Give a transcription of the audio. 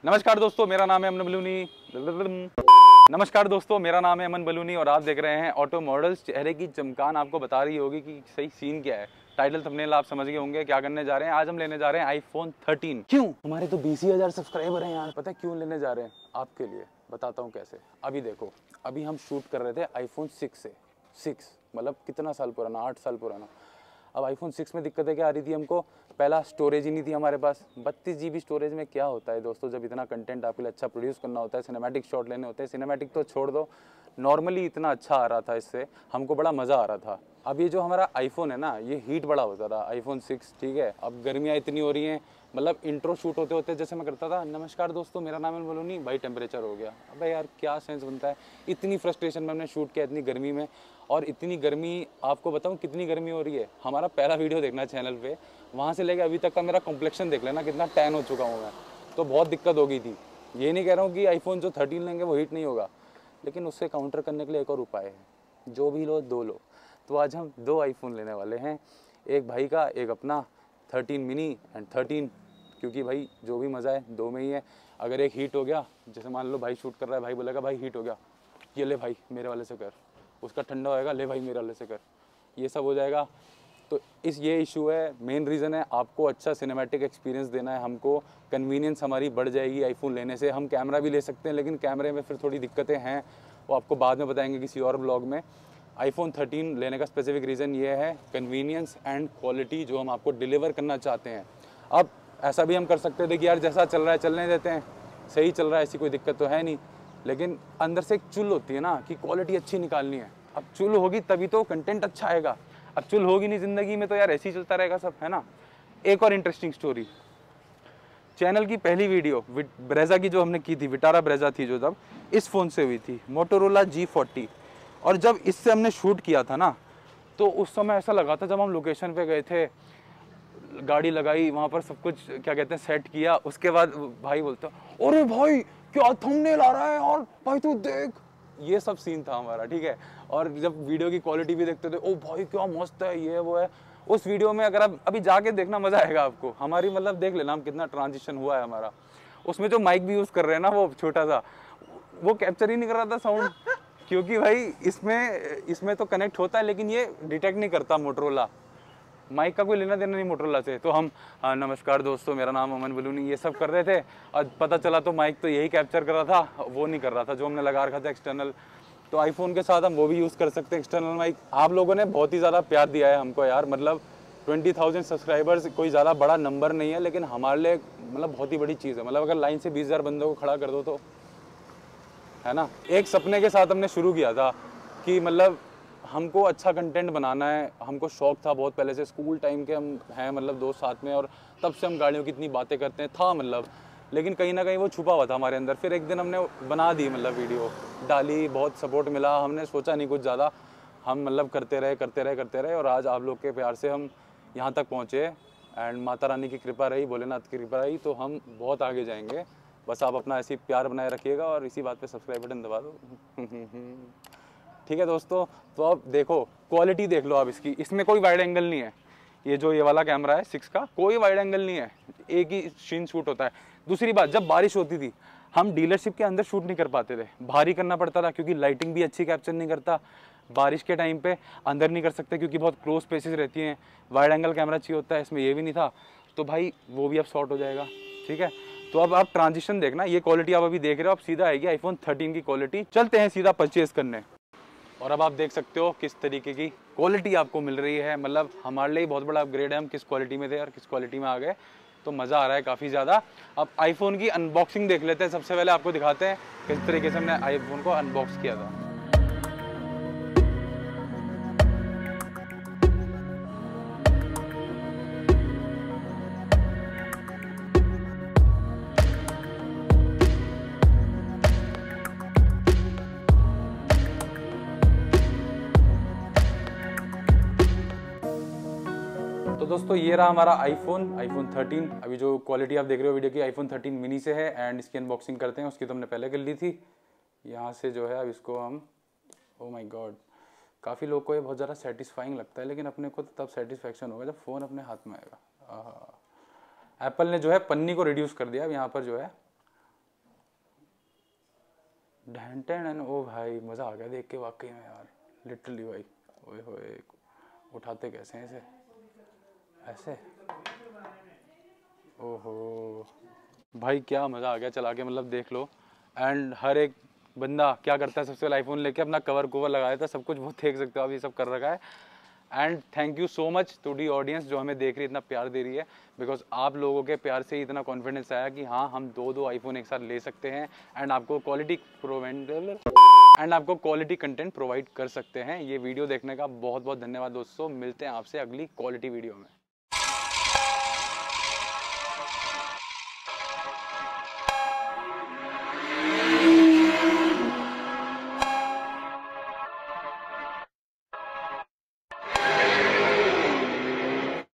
नमस्कार दोस्तों, मेरा नाम है अमन बलूनी। नमस्कार दोस्तों, मेरा नाम है अमन बलूनी और आप देख रहे हैं ऑटो मॉडल्स। चेहरे की चमकान आपको बता रही होगी कि सही सीन क्या है। टाइटल थंबनेल आप समझ गए होंगे क्या करने जा रहे हैं। आज हम लेने जा रहे हैं आईफोन 13। क्यों? हमारे तो 20,000 सब्सक्राइबर हैं यार। पता है क्यों लेने जा रहे हैं? आपके लिए बताता हूँ कैसे। अभी देखो, अभी हम शूट कर रहे थे आईफोन 6 से। 6 मतलब कितना साल पुराना, 8 साल पुराना। अब आईफोन 6 में दिक्कतें क्या आ रही थी हमको? पहला स्टोरेज ही नहीं थी हमारे पास। 32 GB स्टोरेज में क्या होता है दोस्तों, जब इतना कंटेंट आपके लिए अच्छा प्रोड्यूस करना होता है, सिनेमैटिक शॉट लेने होते हैं। सिनेमैटिक तो छोड़ दो, नॉर्मली इतना अच्छा आ रहा था, इससे हमको बड़ा मज़ा आ रहा था। अब ये जो हमारा आईफोन है ना, ये हीट बड़ा होता था आईफोन 6, ठीक है। अब गर्मियाँ इतनी हो रही हैं, मतलब इंट्रो शूट होते होते जैसे मैं करता था, नमस्कार दोस्तों मेरा नाम है बलूनी, भाई टेम्परेचर हो गया। अबे यार क्या सेंस बनता है। इतनी फ्रस्ट्रेशन में हमने शूट किया इतनी गर्मी में। और इतनी गर्मी, आपको बताऊं कितनी गर्मी हो रही है। हमारा पहला वीडियो देखना चैनल पे, वहाँ से लेके अभी तक का मेरा कॉम्प्लेक्शन देख लेना कितना टैन हो चुका हूँ मैं। तो बहुत दिक्कत हो गई थी। ये नहीं कह रहा हूँ कि आईफोन जो 13 लेंगे वो हीट नहीं होगा, लेकिन उससे काउंटर करने के लिए एक और उपाय है, जो भी लो दो लो। तो आज हम 2 आईफोन लेने वाले हैं, एक भाई का एक अपना, 13 मिनी एंड 13, क्योंकि भाई जो भी मज़ा है 2 में ही है। अगर एक हीट हो गया, जैसे मान लो भाई शूट कर रहा है, भाई बोलेगा भाई हीट हो गया, ये ले भाई मेरे वाले से कर। उसका ठंडा होएगा, ले भाई मेरे वाले से कर। ये सब हो जाएगा। तो ये इशू है, मेन रीज़न है। आपको अच्छा सिनेमैटिक एक्सपीरियंस देना है हमको, कन्वीनियंस हमारी बढ़ जाएगी आईफोन लेने से। हम कैमरा भी ले सकते हैं, लेकिन कैमरे में फिर थोड़ी दिक्कतें हैं, वो आपको बाद में बताएंगे किसी और ब्लॉग में। आईफोन 13 लेने का स्पेसिफिक रीज़न ये है, कन्वीनियंस एंड क्वालिटी जो हम आपको डिलीवर करना चाहते हैं। अब ऐसा भी हम कर सकते थे कि यार जैसा चल रहा है चलने देते हैं, सही चल रहा है, ऐसी कोई दिक्कत तो है नहीं, लेकिन अंदर से एक चुल होती है ना कि क्वालिटी अच्छी निकालनी है। अब चुल होगी तभी तो कंटेंट अच्छा आएगा। अब चुल होगी नहीं ज़िंदगी में तो यार ऐसे ही चलता रहेगा सब, है ना। एक और इंटरेस्टिंग स्टोरी, चैनल की पहली वीडियो ब्रेजा की जो हमने की थी, विटारा ब्रेजा थी जो, तब इस फ़ोन से हुई थी, मोटोरोला G40। और जब इससे हमने शूट किया था ना, तो उस समय ऐसा लगा था, जब हम लोकेशन पे गए थे, गाड़ी लगाई वहाँ पर, सब कुछ क्या कहते हैं सेट किया, उसके बाद भाई बोलता अरे भाई क्या थंबनेल आ रहा है और भाई तू देख, ये सब सीन था हमारा, ठीक है। और जब वीडियो की क्वालिटी भी देखते थे, ओ भाई क्या मस्त है, ये वो है। उस वीडियो में अगर आप अभी जाके देखना, मज़ा आएगा आपको। हमारी मतलब देख लेना हम कितना ट्रांजिशन हुआ है हमारा। उसमें जो माइक भी यूज़ कर रहे हैं ना, वो छोटा सा, वो कैप्चर ही नहीं कर रहा था साउंड, क्योंकि भाई इसमें तो कनेक्ट होता है, लेकिन ये डिटेक्ट नहीं करता मोटरोला। माइक का कोई लेना देना नहीं मोटरोला से। तो हम नमस्कार दोस्तों मेरा नाम अमन बलूनी, ये सब कर रहे थे, और पता चला तो माइक तो यही कैप्चर कर रहा था, वो नहीं कर रहा था जो हमने लगा रखा था एक्सटर्नल। तो आईफोन के साथ हम वो भी यूज़ कर सकते हैं एक्सटर्नल माइक। आप लोगों ने बहुत ही ज़्यादा प्यार दिया है हमको यार, मतलब 20,000 सब्सक्राइबर्स कोई ज़्यादा बड़ा नंबर नहीं है, लेकिन हमारे लिए मतलब बहुत ही बड़ी चीज़ है। मतलब अगर लाइन से 20,000 बंदों को खड़ा कर दो तो, है ना। एक सपने के साथ हमने शुरू किया था कि मतलब हमको अच्छा कंटेंट बनाना है। हमको शौक था बहुत पहले से, स्कूल टाइम के हम हैं मतलब दोस्त साथ में, और तब से हम गाड़ियों की इतनी बातें करते हैं था मतलब, लेकिन कहीं ना कहीं वो छुपा हुआ था हमारे अंदर। फिर एक दिन हमने बना दी, मतलब वीडियो डाली, बहुत सपोर्ट मिला। हमने सोचा नहीं कुछ ज़्यादा, हम मतलब करते रहे, और आज आप लोग के प्यार से हम यहाँ तक पहुँचे। एंड माता रानी की कृपा रही, भोलेनाथ की कृपा रही, तो हम बहुत आगे जाएंगे। बस आप अपना ऐसी प्यार बनाए रखिएगा, और इसी बात पे सब्सक्राइब बटन दबा दो। ठीक है दोस्तों, तो अब देखो क्वालिटी देख लो आप इसकी। इसमें कोई वाइड एंगल नहीं है, ये वाला कैमरा है 6 का, कोई वाइड एंगल नहीं है, एक ही सीन शूट होता है। दूसरी बात, जब बारिश होती थी हम डीलरशिप के अंदर शूट नहीं कर पाते थे, बाहर ही करना पड़ता था, क्योंकि लाइटिंग भी अच्छी कैप्चर नहीं करता। बारिश के टाइम पे अंदर नहीं कर सकते क्योंकि बहुत क्लोज स्पेसेस रहती हैं, वाइड एंगल कैमरा चाहिए होता है, इसमें ये भी नहीं था। तो भाई वो भी अब शॉर्ट हो जाएगा, ठीक है। तो अब आप ट्रांजिशन देखना, ये क्वालिटी आप अभी देख रहे हो, अब सीधा आएगी आईफोन 13 की क्वालिटी। चलते हैं सीधा परचेज करने। और अब आप देख सकते हो किस तरीके की क्वालिटी आपको मिल रही है। मतलब हमारे लिए बहुत बड़ा अपग्रेड है, हम किस क्वालिटी में थे और किस क्वालिटी में आ गए, तो मज़ा आ रहा है काफ़ी ज़्यादा। अब आईफोन की अनबॉक्सिंग देख लेते हैं। सबसे पहले आपको दिखाते हैं किस तरीके से हमने आईफोन को अनबॉक्स किया था। तो दोस्तों ये रहा हमारा आईफोन 13। अभी जो क्वालिटी आप देख रहे हो वीडियो की, आईफोन 13 मिनी से है। एंड इसकी अनबॉक्सिंग करते हैं, उसकी तो हमने पहले कर ली थी। यहाँ से जो है अब इसको हम, ओ माय गॉड, काफ़ी लोग को ये बहुत ज़्यादा सेटिस्फाइंग लगता है, लेकिन अपने को तो तब सेटिस्फैक्शन होगा जब फ़ोन अपने हाथ में आएगा। एप्पल ने जो है पन्नी को रिड्यूस कर दिया। अब यहाँ पर जो है ढहन ओ भाई मज़ा आ गया देख के वाकई में यार, लिटरली भाई। ओए होए, उठाते कैसे हैं इसे, ऐसे, ओहो भाई क्या मज़ा आ गया चला के, मतलब देख लो। एंड हर एक बंदा क्या करता है, सबसे पहले आईफोन लेके अपना कवर कवर लगा देता है, सब कुछ वो देख सकते हो आप, ये सब कर रखा है। And thank you so much to the audience जो हमें देख रही है, इतना प्यार दे रही है, बिकॉज आप लोगों के प्यार से ही इतना कॉन्फिडेंस आया कि हाँ हम दो आईफोन एक साथ ले सकते हैं एंड आपको क्वालिटी कंटेंट प्रोवाइड कर सकते हैं। ये वीडियो देखने का बहुत बहुत धन्यवाद दोस्तों, मिलते हैं आपसे अगली क्वालिटी वीडियो में।